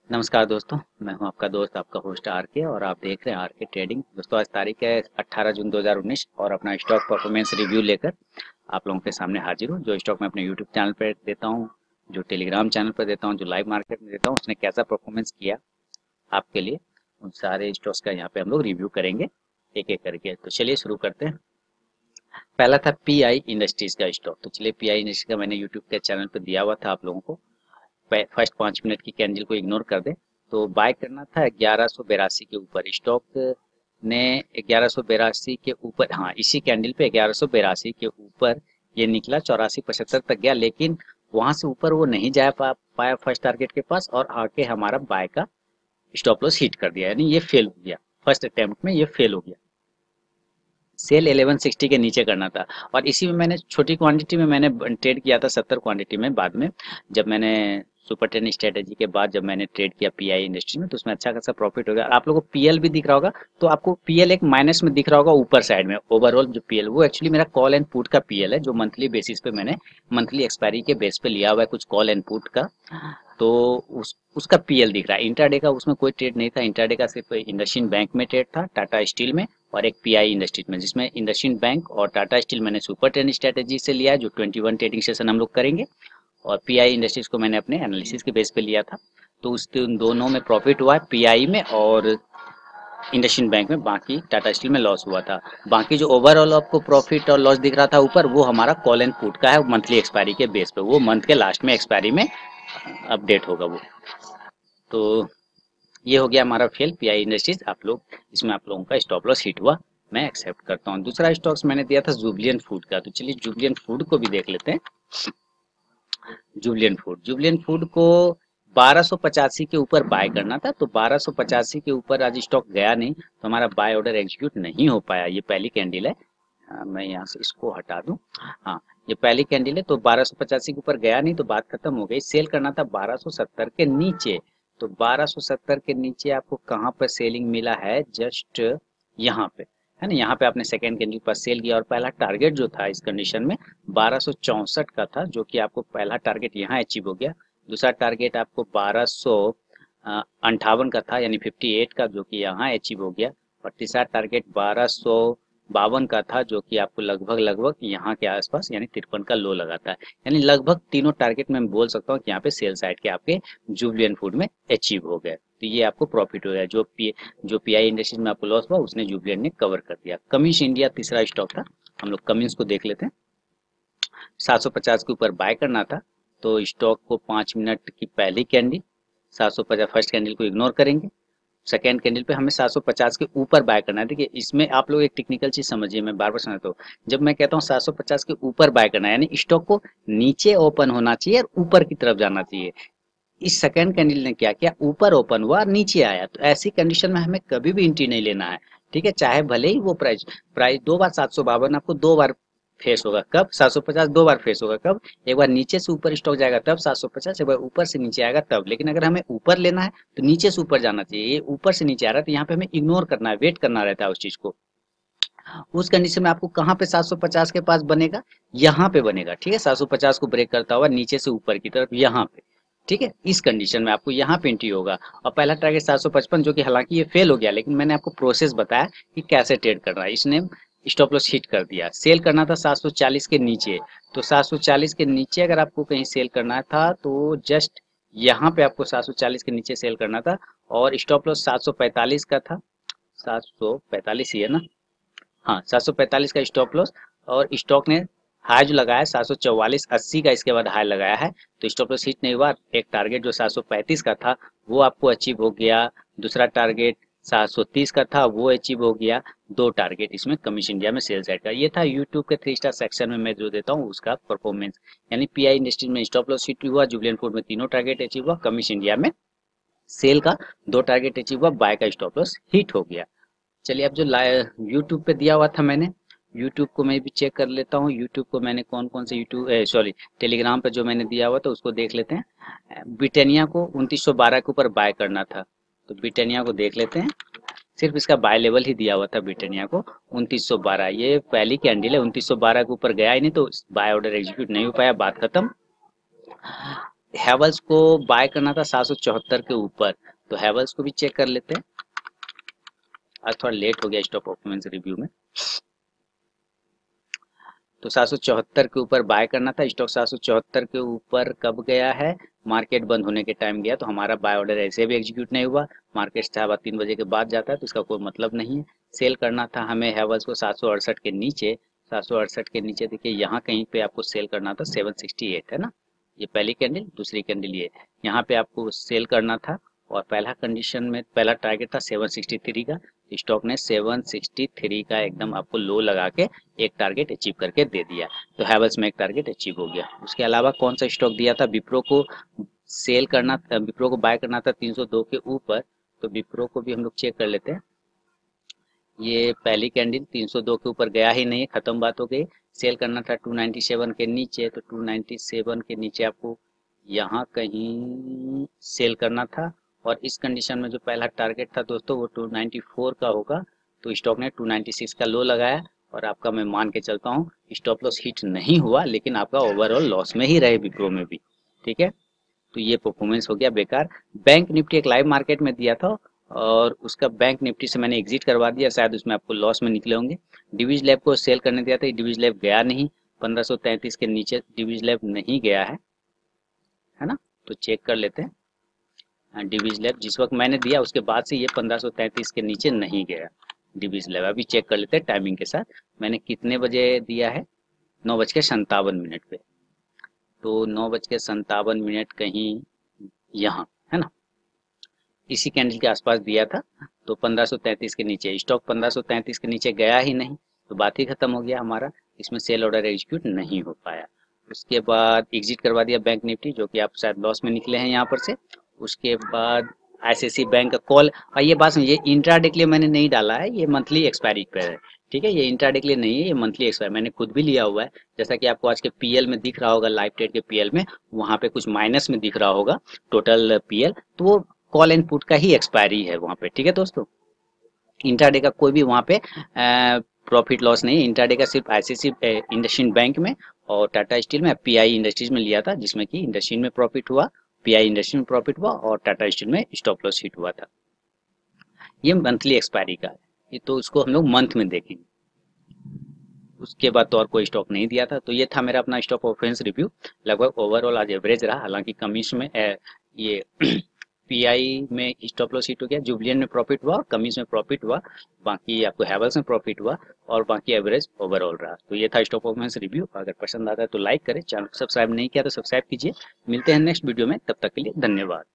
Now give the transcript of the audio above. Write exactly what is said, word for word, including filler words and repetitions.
नमस्कार दोस्तों, मैं हूं आपका दोस्त, आपका होस्ट आर के और आप देख रहे हैं आर के ट्रेडिंग। दोस्तों, आज तारीख है अठारह जून दो हज़ार उन्नीस और अपना स्टॉक परफॉर्मेंस रिव्यू लेकर आप लोगों के सामने हाजिर हूं। जो स्टॉक मैं अपने यूट्यूब चैनल पर देता हूं, जो टेलीग्राम चैनल पर देता हूं, जो लाइव मार्केट में देता हूं, उसने कैसा परफॉर्मेंस किया आपके लिए, उन सारे स्टॉक्स का यहाँ पे हम लोग रिव्यू करेंगे एक एक करके। तो चलिए शुरू करते हैं। पहला था पी आई इंडस्ट्रीज का स्टॉक। तो चलिए, पी आई इंडस्ट्रीज का मैंने यूट्यूब के चैनल पर दिया हुआ था आप लोगों को। फर्स्ट पाँच मिनट की कैंडल को इग्नोर कर दें तो बाय करना था ग्यारह सौ बेरासी के ऊपर। स्टॉक ने ग्यारह सौ बेरासी के ऊपर, हाँ इसी कैंडल पे ग्यारह सौ बेरासी के ऊपर ये निकला, चौरासी पचहत्तर तक गया, लेकिन वहां से ऊपर वो नहीं जा पा, पाया फर्स्ट टारगेट के पास और आके हमारा बाय का स्टॉप लॉस हिट कर दिया, यानी ये फेल हो गया। फर्स्ट अटेम्प्ट में ये फेल हो गया। सेल ग्यारह सौ साठ के नीचे करना था और इसी में मैंने छोटी क्वांटिटी में मैंने ट्रेड किया था, सत्तर क्वांटिटी में। बाद में जब मैंने सुपर टेन स्ट्रेटेजी के बाद जब मैंने ट्रेड किया पीआई इंडस्ट्री में, तो उसमें अच्छा खासा प्रॉफिट हो गया। आप लोगों को पीएल भी दिख रहा होगा, तो आपको पीएल एक माइनस में दिख रहा होगा ऊपर साइड में। ओवरऑल जो पीएल वो एक्चुअली मेरा कॉल एंड पुट का पीएल है, जो मंथली बेसिस पे मैंने मंथली एक्सपायरी के बेस पे लिया हुआ है कुछ कॉल एंड पुट का। तो उस उसका पीएल दिख रहा है। इंट्राडे का उसमें कोई ट्रेड नहीं था। इंट्राडे का सिर्फ इंडसइंड बैंक में ट्रेड था, टाटा स्टील में और एक पीआई इंडस्ट्रीज में, जिसमें इंडसइंड बैंक और टाटा स्टील मैंने सुपर टेन स्ट्रेटेजी से लिया है, जो इक्कीस ट्रेडिंग सेशन हम लोग करेंगे। और पीआई इंडस्ट्रीज को मैंने अपने एनालिसिस के बेस पे लिया था। तो उस उन दोनों में प्रॉफिट हुआ है, पीआई में और इंडसइंड बैंक में। बाकी टाटा स्टील में लॉस हुआ था। बाकी जो ओवरऑल आपको प्रॉफिट और लॉस दिख रहा था ऊपर, वो हमारा कॉल एंड पुट का है, मंथली एक्सपायरी के बेस पे। वो मंथ के लास्ट में एक्सपायरी में अपडेट होगा वो। तो ये हो गया हमारा फेल पीआई इंडस्ट्रीज। आप लोग इसमें आप लोगों का स्टॉप लॉस हिट हुआ, मैं एक्सेप्ट करता हूँ। दूसरा स्टॉक्स मैंने दिया था जुबलियन फूड का। तो चलिए जुबलियन फूड को भी देख लेते हैं। जुबलियन फूड जुबलियन फूड को बारह सौ पचासी के ऊपर बाय करना था। तो बारह सौ पचासी के ऊपर आज स्टॉक गया नहीं, तो हमारा बाय ऑर्डर एग्जीक्यूट नहीं हो पाया। ये पहली कैंडल है। आ, मैं यहाँ से इसको हटा दूं। हाँ, ये पहली कैंडल है। तो बारह सौ पचासी के ऊपर गया नहीं, तो बात खत्म हो गई। सेल करना था बारह सौ सत्तर के नीचे। तो बारह सौ सत्तर के नीचे आपको कहाँ पर सेलिंग मिला है? जस्ट यहाँ पे है ना। यहाँ पे आपने सेकेंड कैंडल पर सेल किया और पहला टारगेट जो था इस कंडीशन में बारह सौ चौसठ का था, जो कि आपको पहला टारगेट यहाँ अचीव हो गया। दूसरा टारगेट आपको बारह सौ अंठावन का था, यानी अट्ठावन का, जो कि यहाँ अचीव हो गया। और तीसरा टारगेट बारह सौ बावन का था, जो कि आपको लगभग लगभग यहाँ के आसपास यानी तिरपन का लो लगाता है। यानी लगभग तीनों टारगेट में मैं बोल सकता हूँ कि यहाँ पे सेल साइड के आपके जुबलियन फूड में अचीव हो गए। तो ये आपको प्रॉफिट हो गया। जो पी जो पीआई इंडस्ट्रीज में आपको लॉस हुआ, उसने जुबलियन ने कवर कर दिया। कमिंस इंडिया तीसरा स्टॉक था। हम लोग कमिंस को देख लेते हैं। सात सौ पचास के ऊपर बाय करना था। तो स्टॉक को पाँच मिनट की पहली कैंडल सात सौ पचास, फर्स्ट कैंडल को इग्नोर करेंगे। सेकेंड कैंडल पे हमें सात सौ पचास के ऊपर बाय करना है। देखिए, इसमें आप लोग एक टेक्निकल चीज समझिए, मैं बार बार समझाता हूँ। जब मैं कहता हूँ सात सौ पचास के ऊपर बाय करना है, यानी स्टॉक को नीचे ओपन होना चाहिए और ऊपर की तरफ जाना चाहिए। इस सेकेंड कैंडल ने क्या किया? ऊपर ओपन हुआ और नीचे आया। तो ऐसी कंडीशन में हमें कभी भी एंट्री नहीं लेना है। ठीक है, चाहे भले ही वो प्राइस प्राइस दो बार सात सौ बावन आपको दो बार फेस होगा। कब? सात सौ पचास दो बार फेस होगा। कब? एक बार नीचे से ऊपर स्टॉक जाएगा तब सात सौ पचास, एक बार ऊपर से नीचे आएगा तब। लेकिन अगर हमें ऊपर लेना है तो नीचे से ऊपर जाना चाहिए। ये ऊपर से नीचे आ रहा है, तो यहाँ पे हमें इग्नोर करना है, वेट करना रहता है उस चीज को। उस कंडीशन में आपको कहाँ पे सात सौ पचास के पास बनेगा? यहाँ पे बनेगा। ठीक है, सात सौ पचास को ब्रेक करता हुआ नीचे से ऊपर की तरफ यहाँ पे। ठीक है, इस कंडीशन में आपको यहाँ पे एंट्री होगा। और पहला टारगेट सात सौ पचपन, जो कि हालांकि ये फेल हो गया, लेकिन मैंने आपको प्रोसेस बताया कि कैसे ट्रेड करना है। इसने स्टॉप लॉस हिट कर दिया। सेल करना था सात सौ चालीस के नीचे। तो सात सौ चालीस के नीचे अगर आपको कहीं सेल करना था तो जस्ट यहाँ पे आपको सात सौ चालीस के नीचे सेल करना था। और स्टॉप लॉस सात सौ पैंतालीस का था। सात सौ पैंतालीस ही है ना? हाँ, सात सौ पैंतालीस का स्टॉप लॉस। और स्टॉक ने हाई जो लगाया सात सौ चौवालीस अस्सी का, इसके बाद हाई लगाया है। तो स्टॉप लॉस हिट नहीं हुआ। एक टारगेट जो सात सौ पैंतीस का था वो आपको अचीव हो गया। दूसरा टारगेट सात सौ तीस का था, वो अचीव हो गया। दो टारगेट इसमें कमिश इंडिया में सेल साइड का। ये था यूट्यूब के थ्री स्टार सेक्शन में मैं जो देता हूँ उसका परफॉर्मेंस। यानी पीआई इंडस्ट्रीज में स्टॉप लॉस हिट हुआ, जुबलियन फूड में तीनों टारगेट अचीव हुआ, कमिश इंडिया में सेल का दो टारगेट अचीव हुआ, बाय का स्टॉप लॉस हिट हो गया। चलिए, अब जो यूट्यूब पे दिया हुआ था मैंने, यूट्यूब को मैं भी चेक कर लेता हूँ। यूट्यूब को मैंने कौन कौन से यूट्यूब सॉरी टेलीग्राम पे जो मैंने दिया हुआ था उसको देख लेते हैं। ब्रिटानिया को उनतीस सौ बारह के ऊपर बाय करना था। तो ब्रिटानिया को देख लेते हैं। सिर्फ इसका बाय लेवल ही दिया हुआ था ब्रिटानिया को उनतीस सौ बारह। ये पहली कैंडल है, उनतीस सौ बारह के ऊपर गया ही नहीं, तो बाय ऑर्डर एग्जीक्यूट नहीं हो पाया, बात खत्म। हैवल्स को बाय करना था सात सौ चौहत्तर के ऊपर, तो हैवल्स को भी चेक कर लेते हैं। आज थोड़ा लेट हो गया स्टॉक परफॉर्मेंस रिव्यू में। तो सात सौ चौहत्तर के ऊपर बाय करना था, स्टॉक सात सौ चौहत्तर के ऊपर कब गया है, मार्केट बंद होने के टाइम गया, तो हमारा बाय ऑर्डर ऐसे भी एग्जीक्यूट नहीं हुआ। मार्केट सवा तीन बजे के बाद जाता है तो इसका कोई मतलब नहीं है। सेल करना था हमें हैवल्स को सात सौ अड़सठ के नीचे, सात सौ अड़सठ के नीचे देखिए यहाँ कहीं पे आपको सेल करना था, सेवन सिक्सटी एट है ना, ये पहली कैंडल, दूसरी कैंडल ये, यहाँ पे आपको सेल करना था। और पहला कंडीशन में पहला टारगेट था सेवन सिक्सटी थ्री का, स्टॉक ने सेवन सिक्सटी थ्री का एकदम आपको लो लगा के एक टारगेट अचीव करके दे दिया, तो हैवल्स में एक टारगेट अचीव हो गया। उसके अलावा कौन सा स्टॉक दिया था, विप्रो को सेल करना था, विप्रो को बाय करना था तीन सौ दो के ऊपर, तो विप्रो को भी हम लोग चेक कर लेते हैं। ये पहली कैंडल तीन सौ दो के ऊपर गया ही नहीं, खत्म बात हो गई। सेल करना था टू नाइंटी सेवन के नीचे, तो टू नाइंटी सेवन के नीचे आपको यहाँ कहीं सेल करना था। और इस कंडीशन में जो पहला टारगेट था दोस्तों वो टू नाइंटी फोर का होगा, तो स्टॉक ने टू नाइंटी सिक्स का लो लगाया। और आपका मैं मान के चलता हूँ स्टॉप लॉस हिट नहीं हुआ, लेकिन आपका ओवरऑल लॉस में ही रहे विप्रो में भी, ठीक है। तो ये परफॉर्मेंस हो गया बेकार। बैंक निफ्टी एक लाइव मार्केट में दिया था और उसका बैंक निफ्टी से मैंने एग्जिट करवा दिया, शायद उसमें आपको लॉस में निकले होंगे। डिविज लैब को सेल करने दिया था, डिविज लैब गया नहीं, पंद्रह सौ तैंतीस के नीचे डिविज लैब नहीं गया है, है ना। तो चेक कर लेते हैं डिविज लैब, जिस वक्त मैंने दिया उसके बाद से ये पंद्रह सौ तैंतीस के नीचे नहीं गया डिविज लैब। अभी चेक कर लेते हैं टाइमिंग के साथ, मैंने कितने बजे दिया है, नौ बज के संतावन मिनट पे, तो नौ बज के संतावन मिनट कहीं यहाँ है ना, इसी कैंडल के आसपास दिया था। तो पंद्रह सौ तैंतीस के नीचे, स्टॉक पंद्रह सौ तैंतीस के नीचे गया ही नहीं, तो बात ही खत्म हो गया हमारा, इसमें सेल ऑर्डर एग्जीक्यूट नहीं हो पाया। उसके बाद एग्जिट करवा दिया बैंक निफ्टी, जो कि आप शायद लॉस में निकले हैं यहाँ पर से। उसके बाद आईसीआईसीआई बैंक का कॉल, और ये बात ये इंट्राडे के लिए मैंने नहीं डाला है, ये मंथली एक्सपायरी पे है, ठीक है, ये इंट्राडे के लिए नहीं है, ये मंथली एक्सपायर मैंने खुद भी लिया हुआ है। जैसा कि आपको आज के पीएल में दिख रहा होगा, लाइव ट्रेड के पीएल में वहां पे कुछ माइनस में दिख रहा होगा टोटल पीएल, तो वो कॉल एंड पुट का ही एक्सपायरी है वहां पे, ठीक है दोस्तों। इंट्राडे का कोई भी वहां पे प्रॉफिट लॉस नहीं है, इंट्राडे का सिर्फ आईसीआईसीआई इंडसइंड बैंक में और टाटा स्टील में, पीआई इंडस्ट्रीज में लिया था, जिसमें कि इंडस्ट्रीज में प्रॉफिट हुआ, पीआई इंडस्ट्री में प्रॉफिट हुआ और टाटा स्टील में स्टॉप लॉस हिट हुआ था। ये मंथली एक्सपायरी का है, ये तो उसको हम लोग मंथ में देखेंगे। उसके बाद तो और कोई स्टॉक नहीं दिया था। तो ये था मेरा अपना स्टॉक परफॉर्मेंस रिव्यू, लगभग ओवरऑल आज एवरेज रहा, हालांकि कमीशन में ए, ये पीआई में स्टॉप लॉस हिट हो गया, जुबलियन में प्रॉफिट हुआ और कमीज में प्रॉफिट हुआ, बाकी आपको हैवल्स में प्रॉफिट हुआ और बाकी एवरेज ओवरऑल रहा। तो ये था स्टॉक परफॉर्मेंस रिव्यू, अगर पसंद आता है तो लाइक करें, चैनल को सब्सक्राइब नहीं किया तो सब्सक्राइब कीजिए। मिलते हैं नेक्स्ट वीडियो में, तब तक के लिए धन्यवाद।